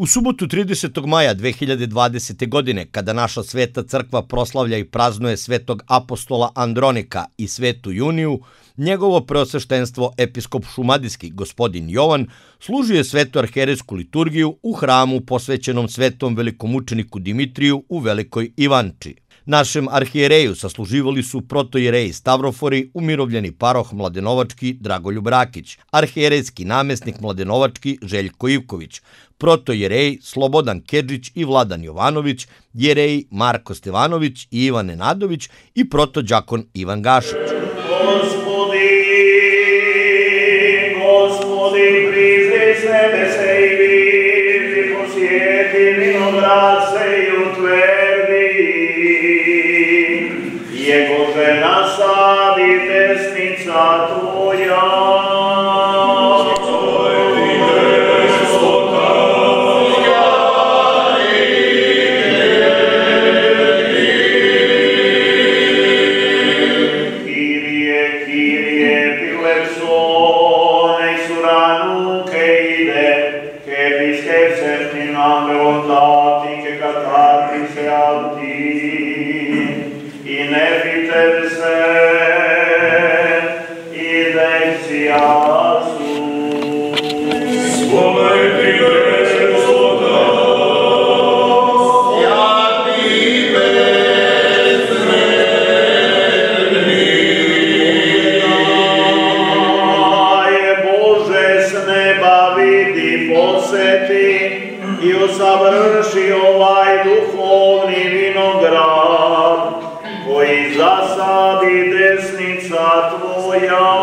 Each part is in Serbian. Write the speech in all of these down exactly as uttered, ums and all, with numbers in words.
U subotu tridesetog maja dve hiljade dvadesete. godine, kada naša sveta crkva proslavlja i praznuje svetog apostola Andronika i svetu Juniju, njegovo preosveštenstvo episkop šumadijski gospodin Jovan služio svetu arhijerejsku liturgiju u hramu posvećenom svetom velikomučeniku Dimitriju u Velikoj Ivanči. Našem arhijereju sasluživali su protojereji Stavrofori, umirovljeni paroh Mladenovački Dragoljub Rakić, arhijerejski namjesnik Mladenovački Željko Ivković, protojereji Slobodan Kedžić i Vladan Jovanović, jereji Marko Stevanović i Ivan Nenadović i protođakon Ivan Gašić. Gospodi, Gospodi, prizni s nebese i vidi, posjeti vinogradce i utvrdi, Jegože nasadi desnica Tvoja. I usavrši ovaj duhovni vinograd, koji zasadi desnica Tvoja.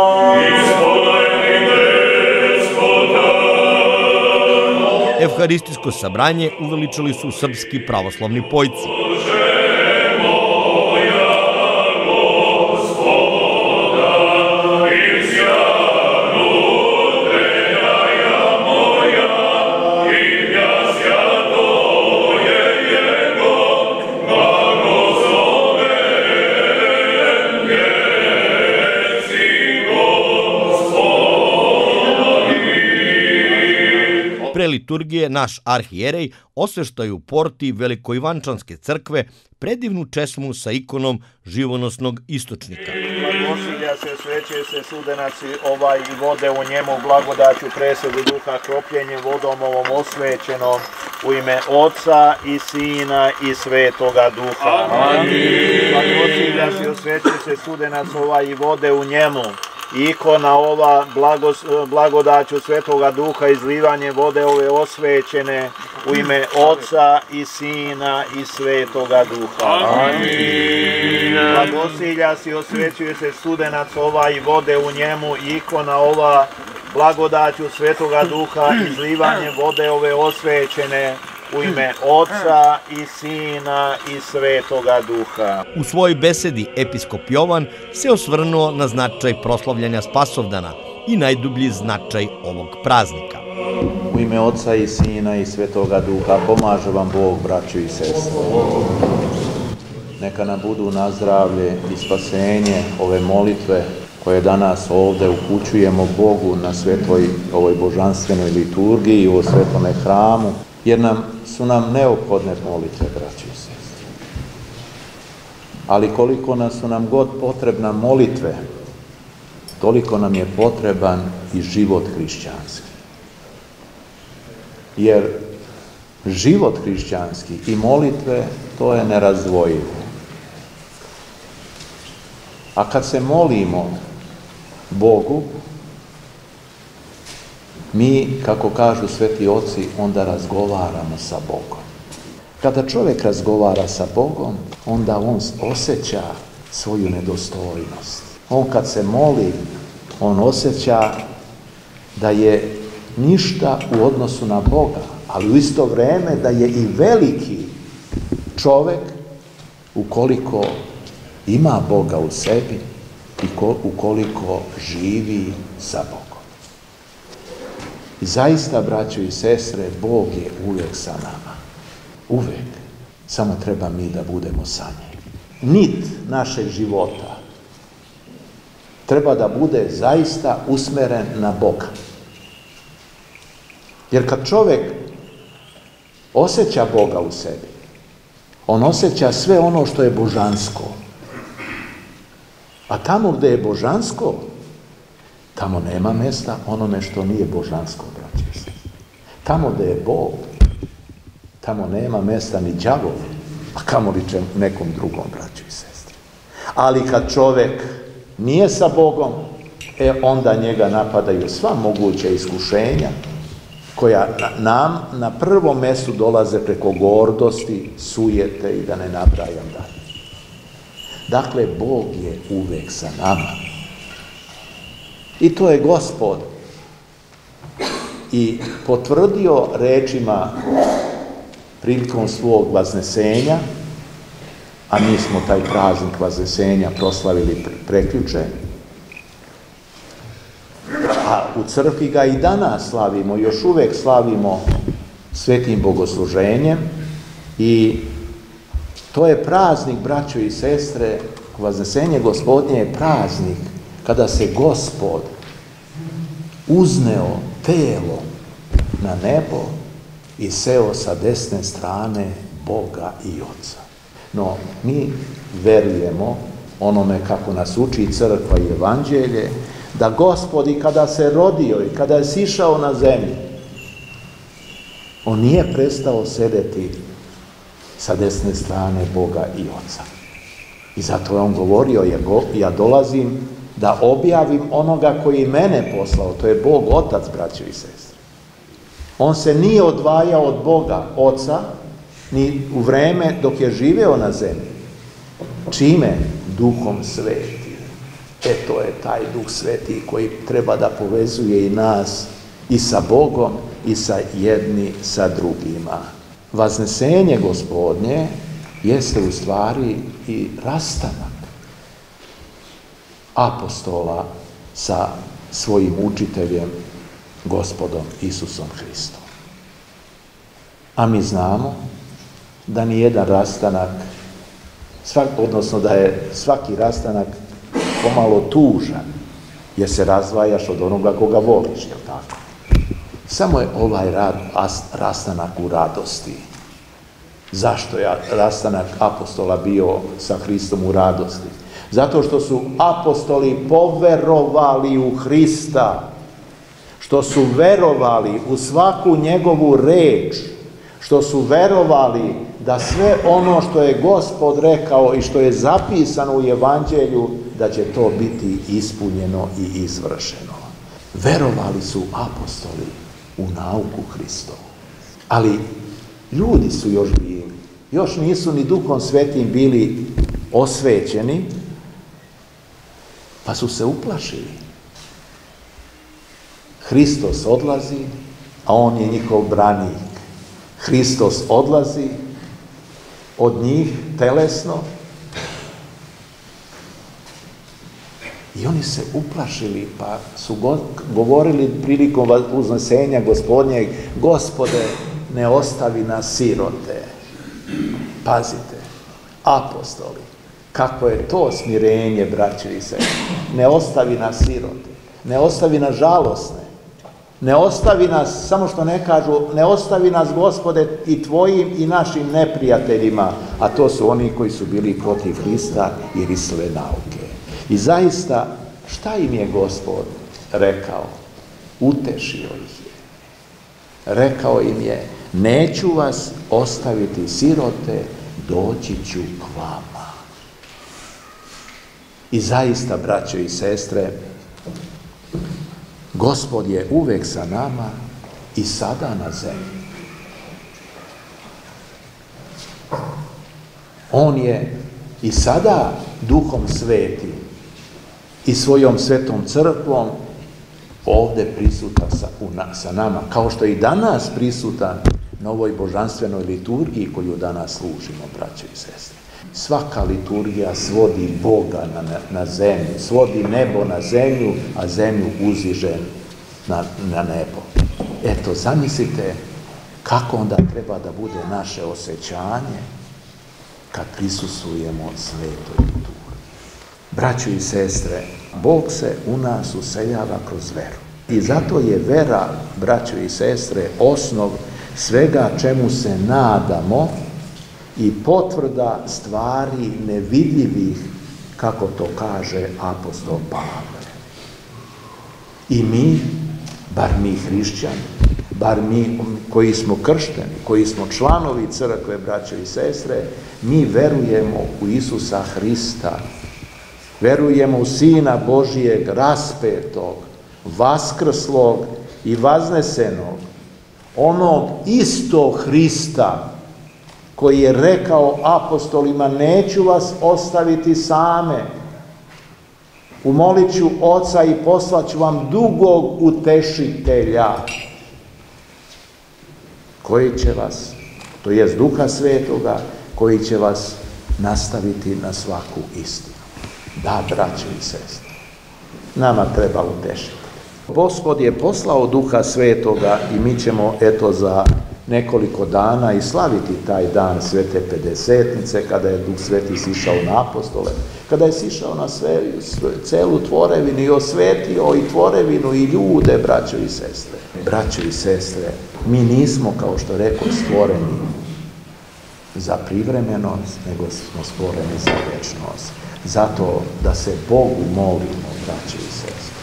Evharistijsko sabranje uveličali su srpski pravoslavni pojci. Pre liturgije naš arhijerej osveštaju porti Velikojvančanske crkve predivnu česmu sa ikonom živonosnog istočnika. Blagosilja se, sveće se, sudenaci ovaj i vode u njemu, blagodaću presudu duha, kropljenjem vodom ovom osvećenom, u ime Oca i Sina i Svetoga Duha. Amin. Blagosilja se, osveće se, sudenac ovaj i vode u njemu, ikona ova blagodaću Svetoga Duha, izlivanje vode ove osvećene, u ime Oca i Sina i Svetoga Duha. Amin. Blagosilja si, osvećuje se studenac ova i vode u njemu, ikona ova blagodaću Svetoga Duha, izlivanje vode ove osvećene, u ime Oca i Sina i Svetoga Duha. U svojoj besedi episkop Jovan se osvrnuo na značaj proslavljanja Spasovdana i najdublji značaj ovog praznika. U ime Oca i Sina i Svetoga Duha pomaže vam Bog, braćo i sestre. Neka nam budu na zdravlje i spasenje ove molitve koje danas ovde upućujemo Bogu na svetoj ovoj božanstvenoj liturgiji i u svetome hramu, jer nam su nam neophodne molitve, braći i sestre. Ali koliko nas su nam god potrebna molitve, toliko nam je potreban i život hrišćanski. Jer život hrišćanski i molitve, to je nerazdvojivo. A kad se molimo Bogu, mi, kako kažu sveti oci, onda razgovaramo sa Bogom. Kada čovjek razgovara sa Bogom, onda on osjeća svoju nedostojnost. On kad se moli, on osjeća da je ništa u odnosu na Boga, ali u isto vrijeme da je i veliki čovjek ukoliko ima Boga u sebi i ukoliko živi sa Bogom. I zaista, braćo i sestre, Bog je uvijek sa nama. Uvijek. Samo treba mi da budemo sa njim. Nit našeg života treba da bude zaista usmeren na Boga. Jer kad čovjek osjeća Boga u sebi. On osjeća sve ono što je božansko. A tamo gdje je božansko, tamo nema mjesta onome što nije božansko, braći i sestre. Tamo gdje je Bog, tamo nema mjesta ni đavolu, a kamoli nekom drugom, braći i sestre. Ali kad čovjek nije sa Bogom, e onda njega napadaju sva moguća iskušenja, koja nam na prvom mjestu dolaze preko gordosti, sujete i da ne nabrajam dalje. Dakle, Bog je uvek sa nama. I to je Gospod i potvrdio rečima prilikom svog vaznesenja, a mi smo taj praznik vaznesenja proslavili prekjuče, a u crkvi ga i danas slavimo, još uvek slavimo svetim bogosluženjem i to je praznik, braćo i sestre, vaznesenje Gospodnje je praznik kada se Gospod uzneo telo na nebo i seo sa desne strane Boga i Oca. No, mi verujemo onome kako nas uči crkva i evanđelje, da Gospod i kada se rodio i kada je sišao na zemlju, on nije prestao sedeti sa desne strane Boga i Oca. I zato je on govorio, ja dolazim da objavim onoga koji mene poslao, to je Bog Otac, braćo i sestre. On se nije odvajao od Boga Oca, ni u vreme dok je živeo na zemlji. Čime? Duhom Svetim. E, to je taj Duh Sveti koji treba da povezuje i nas i sa Bogom i sa jedni sa drugima. Vaznesenje Gospodnje jeste u stvari i rastanak apostola sa svojim učiteljem, Gospodom Isusom Hristom. A mi znamo da ni jedan rastanak, svak, odnosno da je svaki rastanak pomalo tužan, jer se razdvajaš od onoga koga voliš, jel tako? Samo je ovaj rad, rastanak u radosti. Zašto je rastanak apostola bio sa Hristom u radosti? Zato što su apostoli poverovali u Hrista, što su verovali u svaku njegovu reč, što su verovali da sve ono što je Gospod rekao i što je zapisano u evanđelju, da će to biti ispunjeno i izvršeno. Verovali su apostoli u nauku Hristovu. Ali ljudi su još bili, još nisu ni Duhom Svetim bili osvećeni, pa su se uplašili. Hristos odlazi, a on je njihov branik. Hristos odlazi od njih telesno i oni se uplašili, pa su govorili prilikom uznesenja Gospodnjeg: Gospode, ne ostavi nas sirote. Pazite, apostoli, kako je to smirenje, braće i sestre. Ne ostavi nas sirote, ne ostavi nas žalosne, ne ostavi nas, samo što ne kažu, ne ostavi nas, Gospode, i tvojim i našim neprijateljima, a to su oni koji su bili protiv Hrista i Hristove nauke. I zaista, šta im je Gospod rekao? Utešio ih je. Rekao im je: neću vas ostaviti sirote, doći ću k vama. I zaista, braćo i sestre, Gospod je uvek sa nama i sada na zemlji. On je i sada Duhom Svetim i svojom svetom crkvom ovdje prisutan sa, sa nama, kao što je i danas prisutan na ovoj božanstvenoj liturgiji koju danas služimo, braće i sestre. Svaka liturgija svodi Boga na, na zemlju, svodi nebo na zemlju, a zemlju uziže na, na nebo. Eto, zamislite kako onda treba da bude naše osjećanje kad prisustvujemo svetoj liturgiji. Braćo i sestre, Bog se u nas useljava kroz veru. I zato je vera, braćo i sestre, osnov svega čemu se nadamo i potvrda stvari nevidljivih, kako to kaže apostol Pavle. I mi, bar mi hrišćani, bar mi koji smo kršteni, koji smo članovi crkve, braće i sestre, mi verujemo u Isusa Hrista, verujemo u Sina Božijeg raspetog, vaskrslog i vaznesenog, onog istog Hrista koji je rekao apostolima: neću vas ostaviti same, umolit ću Oca i poslaću vam drugog utešitelja, koji će vas, to jest Duha Svetoga, koji će vas nastaviti na svaku istinu. Da, braće i sestre, nama treba utešiti. Gospod je poslao Duha Svetoga i mi ćemo, eto, za nekoliko dana i slaviti taj dan Svete Pedesetnice, kada je Duh Sveti sišao na apostole, kada je sišao na sve, celu tvorevinu i osvetio i tvorevinu i ljude, braćo i sestre. Braćo i sestre, mi nismo, kao što rekao, stvoreni za privremenost, nego smo stvoreni za večnost. Zato da se Bogu molimo, braćo i sestre,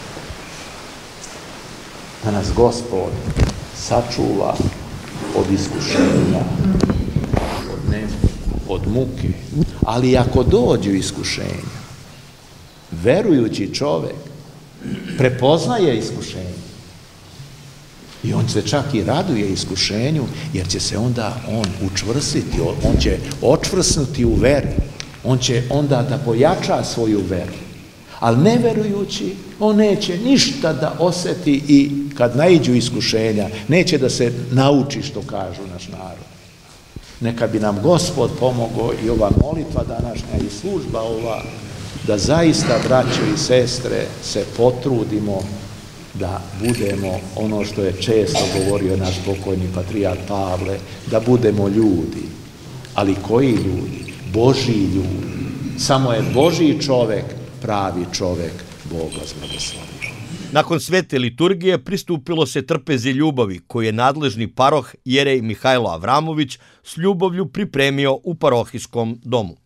da nas Gospod sačuva od iskušenja, od nemoći, od muke. Ali ako dođu iskušenja, verujući čovek prepoznaje iskušenje i on se čak i raduje iskušenju, jer će se onda on učvrstiti, on će očvrsnuti u veri, on će onda da pojača svoju veru. Ali neverujući, on neće ništa da oseti i kad naiđu iskušenja, neće da se nauči, što kažu naš narod. Neka bi nam Gospod pomogao i ova molitva današnja i služba ova, da zaista, braćo i sestre, se potrudimo da budemo ono što je često govorio naš pokojni patrijarh Pavle, da budemo ljudi. Ali koji ljudi? Božji ljudi. Samo je Božji čovek pravi čovek, Boga zblagoslovio. Nakon svete liturgije pristupilo se trpezi ljubavi, koju je nadležni paroh jerej Mihajlo Avramović s ljubavlju pripremio u parohijskom domu.